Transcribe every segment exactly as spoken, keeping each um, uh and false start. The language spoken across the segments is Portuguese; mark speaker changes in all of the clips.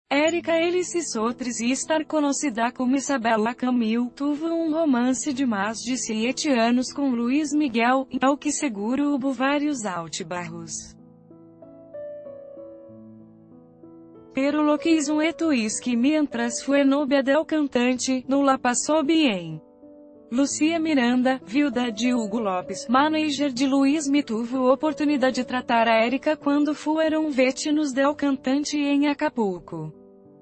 Speaker 1: Érica Elice Soares e estar conhecida como Isabela Camil, teve um romance de mais de sete anos com Luís Miguel, e ao que seguro houve vários altibarros. Pero lo que hizo un hecho es que mientras fue novia del cantante, no la pasó bien. Lucia Miranda, viuda de Hugo Lopes, manager de Luís Me teve a oportunidade de tratar a Érica quando foram vecinos del cantante em Acapulco.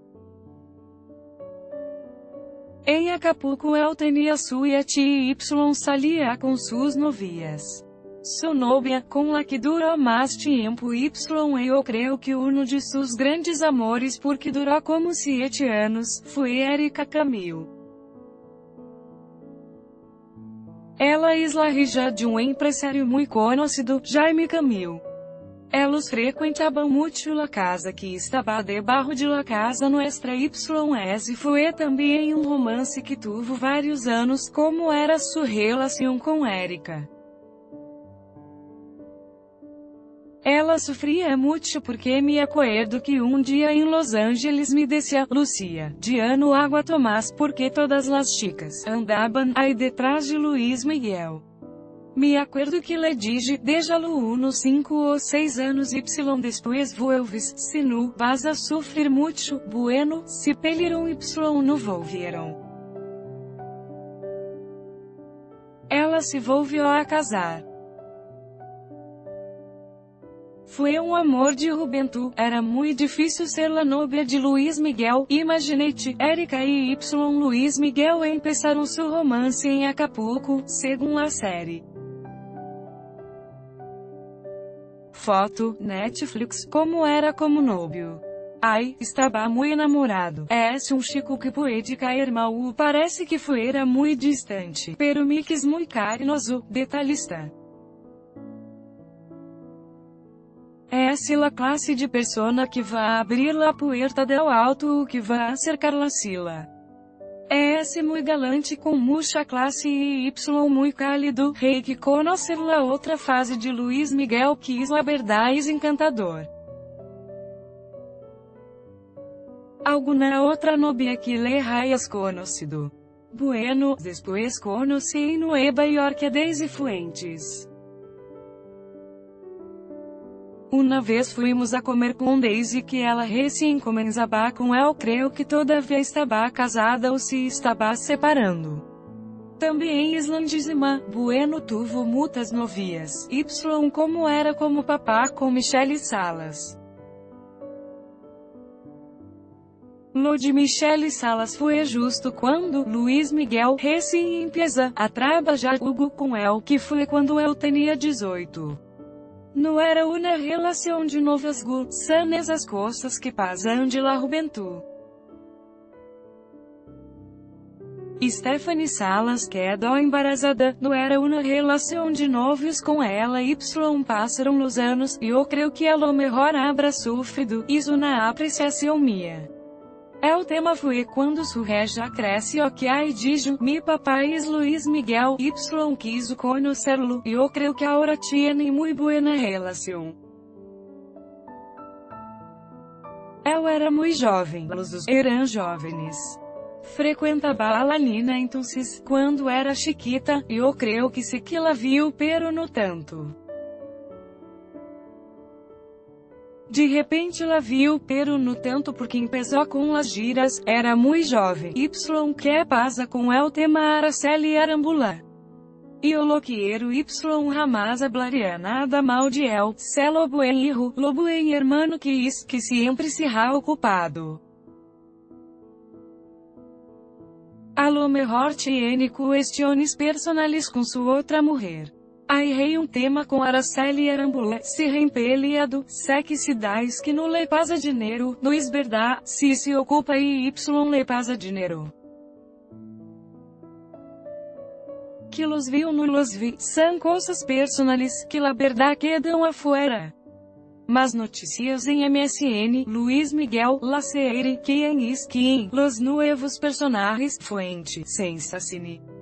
Speaker 1: Em Acapulco ele tinha sua tia Y salia com suas novias. Sua novia, com la que durou mais tempo Y eu creio que um de seus grandes amores porque durou como sete anos, foi Érica Camil. Ela é la hija de um empresário muito conhecido, Jaime Camil. Eles frequentavam muito la casa que estava debaixo de la casa nuestra Y S foi também um romance que teve vários anos, como era sua relação com Érica. Ela sofria muito porque me acordo que um dia em Los Angeles me decía, Lucia, de ano água tomás porque todas las chicas andaban aí detrás de Luís Miguel. Me acordo que le dije, déjalo unos cinco ou seis anos y después vuelves, se no, vas a sufrir mucho, bueno, se pelearam y no volvieron. Ela se volvió a casar. Foi um amor de juventude, era muito difícil ser la novia de Luís Miguel, imaginete, Érica e Y Luís Miguel empezaram seu romance em Acapulco, segundo a série. Foto, Netflix, como era como novio. Ai, estava muito enamorado. É um chico que pode cair mal, parece que fuera muito distante, pero me quis muito carinhoso, detalhista. Essa é a classe de persona que vai abrir la puerta del alto, que vai acercar la sila. Esse muito galante com mucha classe e Y muito cálido, rei que conhecer la outra fase de Luís Miguel que es la verdade encantador. Alguna outra novia que le hayas conocido. Bueno, después conocí en Nueva York a Daisy Fuentes. Uma vez fomos a comer com Daisy que ela recém comenzaba com eu creio que todavia estava casada ou se estava separando. Também islandíssima, bueno tuvo muitas novias, Y como era como papá com Michelle Salas. Lo de Michelle Salas foi justo quando Luís Miguel recém empieza a trabalhar com ele, que foi quando eu tinha dezoito. Não era uma relação de noviazgo, são essas coisas que passam de la juventude. Stephanie Salas quedou embarazada, não era uma relação de novios com ela Y passaram os anos, e eu creio que a lo mejor habrá sofrido, isso na apreciação minha. El tema foi quando su já cresce o que ai dijo, mi papai es Luís Miguel, Y quiso conhecerlo, e eu creio que ahora tiene muy buena relação. Eu era muito jovem, los dos eram jovens. Frequentava a la nina entonces, quando era chiquita, e eu creio que se que la viu pero no tanto. De repente ela viu, pero no tanto porque empezou com as giras, era muito jovem, Y que pasa com el tema Araceli Arambula. E o loqueiro Y jamás hablaria nada mal de el, se lo buen hijo, lo buen hermano que es, que sempre se ha ocupado. A lo mejor tiene cuestiones personales com sua outra mulher. Aí rei um tema com Araceli Arambula, se reempeleado, sé que se dais que no le pasa dinheiro, no es verdad, se se ocupa e Y le pasa dinheiro. Que los viu no los vi, são coisas personales, que la verdad quedam afuera. Mas notícias em M S N, Luís Miguel, la serie, quem es quem, los nuevos personajes, fuente, Sensacine.